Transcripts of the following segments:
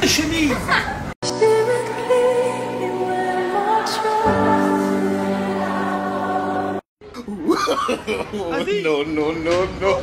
chemise. Non, non, non, non.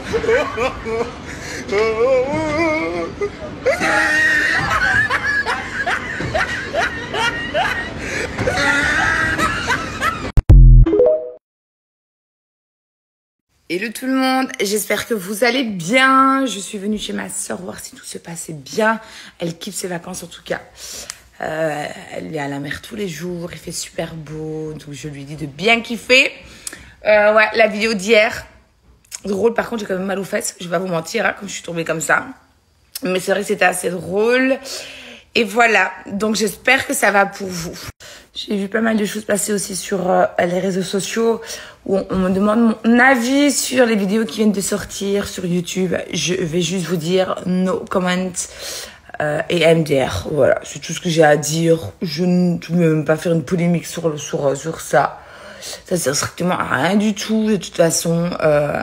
Hello tout le monde, j'espère que vous allez bien. Je suis venue chez ma soeur voir si tout se passait bien. Elle kiffe ses vacances en tout cas. Elle est à la mer tous les jours, il fait super beau, donc je lui dis de bien kiffer. Ouais, la vidéo d'hier, drôle, par contre j'ai quand même mal aux fesses, je vais pas vous mentir, hein, comme je suis tombée comme ça. Mais c'est vrai que c'était assez drôle. Et voilà, donc j'espère que ça va pour vous. J'ai vu pas mal de choses passer aussi sur les réseaux sociaux où on me demande mon avis sur les vidéos qui viennent de sortir sur YouTube. Je vais juste vous dire no comment et MDR. Voilà, c'est tout ce que j'ai à dire. Je ne vais même pas faire une polémique sur ça. Ça sert strictement à rien du tout. De toute façon,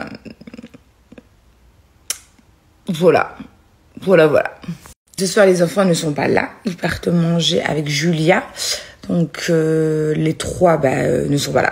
voilà. Ce soir, les enfants ne sont pas là. Ils partent manger avec Julia. Donc, les trois ne sont pas là.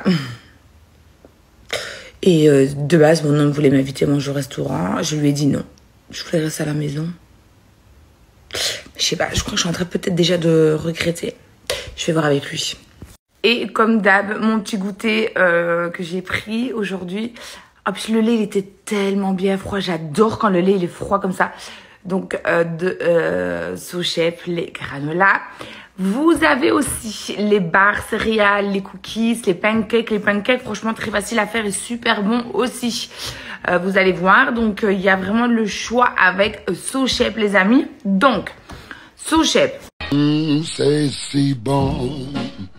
Et de base, mon homme voulait m'inviter à manger au restaurant. Je lui ai dit non. Je voulais rester à la maison. Je sais pas, je crois que je suis en train peut-être déjà de regretter. Je vais voir avec lui. Et comme d'hab, mon petit goûter que j'ai pris aujourd'hui. En plus, le lait, il était tellement bien froid. J'adore quand le lait, il est froid comme ça. Donc, SoChef, les granolas. Vous avez aussi les barres céréales, les cookies, les pancakes. Les pancakes, franchement, très facile à faire et super bon aussi. Vous allez voir. Donc, il y a vraiment le choix avec SoChef, les amis. Donc, SoChef. Say c'est bon.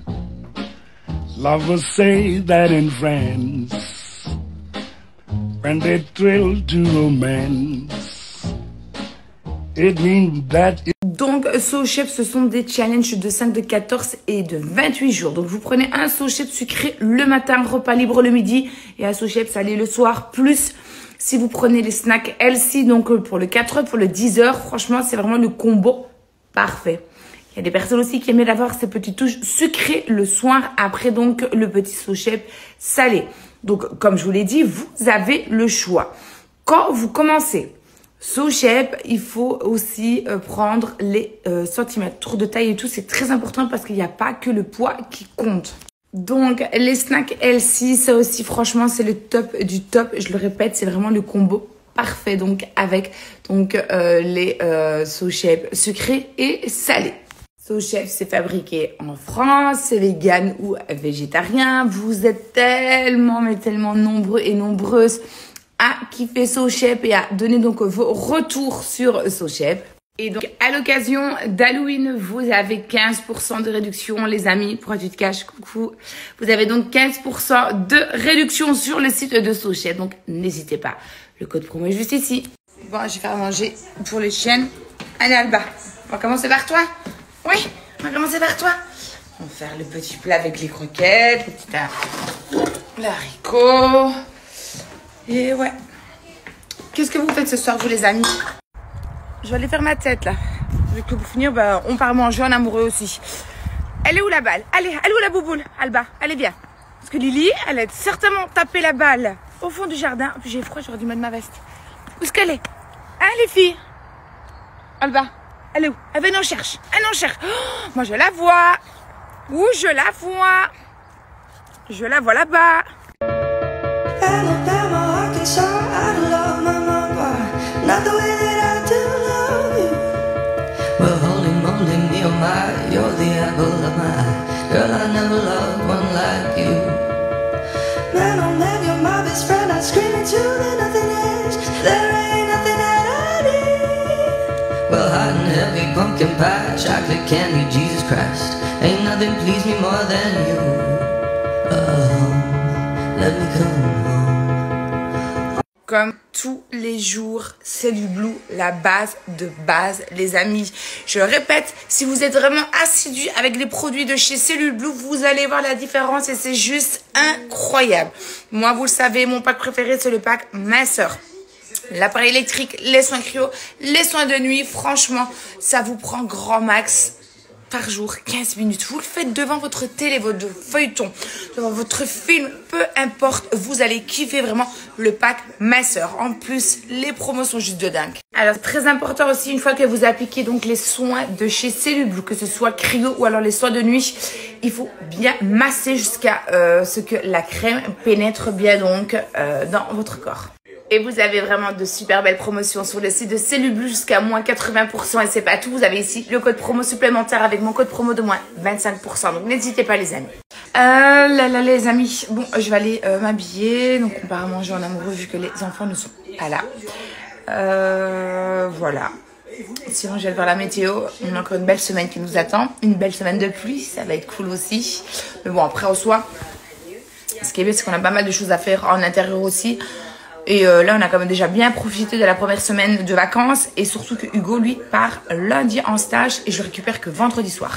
Lovers say that in France, when they thrill to romance, it means that Donc, SoChef, ce sont des challenges de 5, de 14 et de 28 jours. Donc, vous prenez un SoChef sucré le matin, repas libre le midi, et un SoChef salé le soir. Plus, si vous prenez les snacks healthy, donc pour le 4 heures, pour le 10 heures, franchement, c'est vraiment le combo parfait. Il y a des personnes aussi qui aiment avoir ces petites touches sucrées le soir, après donc le petit SoChef salé. Donc, comme je vous l'ai dit, vous avez le choix. Quand vous commencez SoChef, il faut aussi prendre les centimètres de taille et tout. C'est très important parce qu'il n'y a pas que le poids qui compte. Donc, les snacks healthy, ça aussi, franchement, c'est le top du top. Je le répète, c'est vraiment le combo parfait. Donc, avec les SoChef sucrés et salés. SoChef, c'est fabriqué en France, c'est vegan ou végétarien. Vous êtes tellement, mais tellement nombreux et nombreuses à kiffer SoChef et à donner donc vos retours sur SoChef. Et donc, à l'occasion d'Halloween, vous avez 15% de réduction, les amis. Pourquoi tu te caches? Coucou. Vous avez donc 15% de réduction sur le site de SoChef. Donc, n'hésitez pas. Le code promo est juste ici. Bon, je vais faire manger pour les chiennes. Allez, Alba. On va commencer par toi? Oui, on va commencer par toi. On va faire le petit plat avec les croquettes, le petit haricot. Et ouais. Qu'est-ce que vous faites ce soir, vous les amis? Je vais aller faire ma tête là. Vu que pour finir, on part manger en amoureux aussi. Elle est où la balle? Allez, elle est où la bouboule? Alba, allez bien. Parce que Lily, elle a certainement tapé la balle au fond du jardin. Puis j'ai froid, j'aurais dû mettre ma veste. Où est-ce qu'elle est? Hein, les filles? Alba, elle est où? Elle vient, on cherche. Elle en cherche. Oh, moi je la vois. Où je la vois? Je la vois là-bas. Alabama, Arkansas, I love my mama, not the way that I do love you. Well, holy moly, me oh my, you're the apple of my eye. Girl, I never loved one like you. Man, oh man, you're my best friend. I scream into the nothing edge. There ain't nothing that I need. Well, hot and heavy pumpkin pie, chocolate candy, Jesus Christ. Ain't nothing please me more than you. Let me come home. Comme tous les jours, Cellule Blue, la base de base, les amis. Je le répète, si vous êtes vraiment assidu avec les produits de chez Cellule Blue, vous allez voir la différence et c'est juste incroyable. Moi, vous le savez, mon pack préféré, c'est le pack minceur. L'appareil électrique, les soins cryo, les soins de nuit, franchement, ça vous prend grand max par jour, 15 minutes. Vous le faites devant votre télé, votre feuilleton, devant votre film, peu importe, vous allez kiffer vraiment le pack minceur. En plus, les promos sont juste de dingue. Alors, très important aussi, une fois que vous appliquez donc les soins de chez Cellublue, que ce soit cryo ou alors les soins de nuit, il faut bien masser jusqu'à ce que la crème pénètre bien donc dans votre corps. Et vous avez vraiment de super belles promotions sur le site de Cellublue jusqu'à moins 80%. Et c'est pas tout, vous avez ici le code promo supplémentaire avec mon code promo de moins 25%. Donc n'hésitez pas les amis. Les amis, bon, je vais aller m'habiller. Donc on part à manger en amoureux vu que les enfants ne sont pas là. Voilà. Sinon je vais aller voir la météo. On a encore une belle semaine qui nous attend. Une belle semaine de pluie, ça va être cool aussi. Mais bon, après en soi, ce qui est bien c'est qu'on a pas mal de choses à faire en intérieur aussi. Et là, on a quand même déjà bien profité de la première semaine de vacances. Et surtout que Hugo, lui, part lundi en stage et je le récupère que vendredi soir.